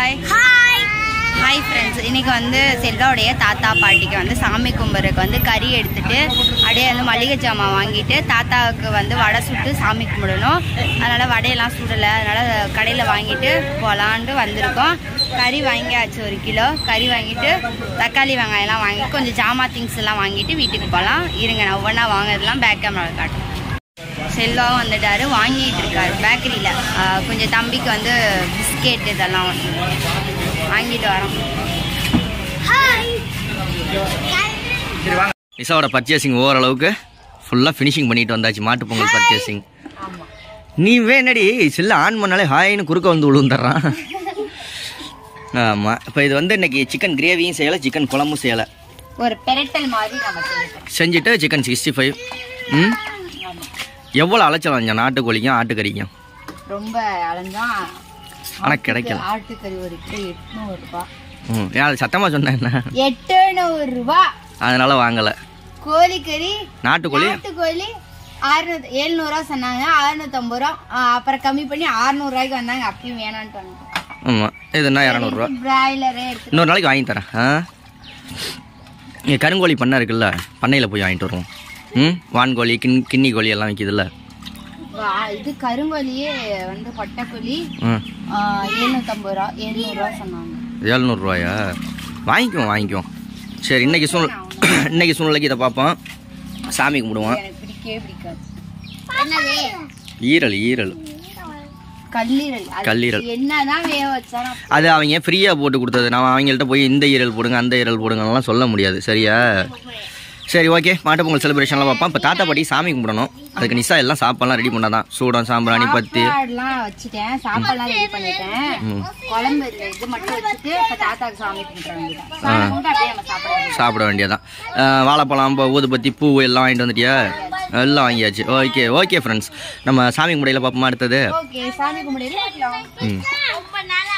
Hi hi friends. இன்றைக்கி வந்து செல்வாவுடைய தாத்தா பாட்டிக்கு வந்து சாமி கும்பிட்றதுக்கு வந்து கறி எடுத்துகிட்டு அப்படியே வந்து மளிகை ஜாமான் வாங்கிட்டு தாத்தாவுக்கு வந்து வடை சுட்டு சாமி கும்பிடணும். அதனால் வடையெல்லாம் சுடலை, அதனால் கடையில் வாங்கிட்டு போகலான்ட்டு வந்திருக்கோம். கறி வாங்கியாச்சு, 1 கிலோ கறி வாங்கிட்டு தக்காளி வெங்காயம்லாம் வாங்கி கொஞ்சம் ஜாமா திங்ஸ் எல்லாம் வாங்கிட்டு வீட்டுக்கு போகலாம். இருங்க, நான் ஒவ்வொன்றா வாங்குறதுலாம் பேக் கேமராவில் காட்டுறேன். செல்வாவும் வந்துட்டாரு, வாங்கிட்டு இருக்காரு பேக்கரியில். கொஞ்சம் தம்பிக்கு வந்து பிஸ்கெட் இதெல்லாம் வாங்கிட்டு வரோம். நிசாவோட பர்ச்சேசிங் ஓரளவுக்கு ஃபுல்லாக ஃபினிஷிங் பண்ணிட்டு வந்தாச்சு. மாட்டு பொங்கல் பர்ச்சேசிங். நீ வேணடி செல்ல ஆன் பண்ணாலே ஹாயின்னு குறுக்க வந்து விழுந்துடுறான். ஆமாம், இப்போ இது வந்து இன்னைக்கு சிக்கன் கிரேவியும் செய்யலை, சிக்கன் குழம்பும் செய்யலை, ஒரு பெரட்டல் மாதிரி நம்ம செஞ்சுட்டு சிக்கன் 65. எவ்வளோ அலைச்சல் வந்தோம் நாட்டுக்கோழிக்கும் ஆட்டுக்கறிக்கும்? ரொம்ப அலைஞ்சோம், ஆனால் கிடைக்கல. ஆட்டுக்கறி ஒரு கிலோ 800 ரூபாய். அது சத்தமாக சொன்னேன் என்ன, 800 ரூபாய். அதனால வாங்கலை. கோழிக்கறி நாட்டுக்கோழி 700 ரூபா சொன்னாங்க, 650 ரூபா. அப்புறம் கம்மி பண்ணி 600 ரூபாய்க்கு வந்தாங்க. அப்பயும் வேணான்ட்டு வந்துட்டோம். ஆமாம், இதுன்னா 200 ரூபா. பிராய்லரே எடுத்து இன்னொரு நாளைக்கு வாங்கி தரேன். இங்கே கருங்கோழி பண்ணை இருக்குல்ல, பண்ணையில் போய் வாங்கிட்டு வருவோம். வான்கோழி கிண்ணி கோழி எல்லாம் விற்கிதுல்ல. இது கருங்கோழியே வந்து பட்டைக்கோழி 750 ரூபா, 700 ரூபா சொன்னாங்க. 700 ரூபாயா? வாங்கிக்குவோம். சரி, இன்னைக்கு சூழ்நிலைக்கு இதை பார்ப்போம், சாமி கும்பிடுவோம். எனக்கு பிடிக்கவே பிடிக்காது. என்னது? ஈரல் கல்லீரல். என்னதான் வேக வச்சாலும் அது அவங்க ஃப்ரீயாக போட்டு கொடுத்தது. நான் அவங்கள்ட்ட போய் இந்த ஈரல் போடுங்க அந்த ஈரல் போடுங்கலாம் சொல்ல முடியாது. சரியா? சரி, ஓகே. மாட்டு பொங்கல் செலிப்ரேஷன்லாம் பார்ப்போம். இப்போ தாத்தா பாட்டி சாமி கும்பிடணும். அதுக்கு நிசா எல்லாம் சாப்பாடுலாம் ரெடி பண்ணாதான். சூடம், சாம்பிராணி, பத்தி வச்சுட்டேன், சாப்பாடுலாம் ரெடி பண்ணிட்டேன். குழம்பு இது மட்டும் வச்சுட்டு இப்போ தாத்தாக்கு சாமி சாப்பிட வேண்டியதான். வாழைப்பழம், ஊதுபத்தி, பூ எல்லாம் வாங்கிட்டு வந்துட்டியா? எல்லாம் வாங்கியாச்சு. ஓகே ஃப்ரெண்ட்ஸ், நம்ம சாமி கும்பிடையில பார்ப்போமா அடுத்தது? சாமி கும்பிடையில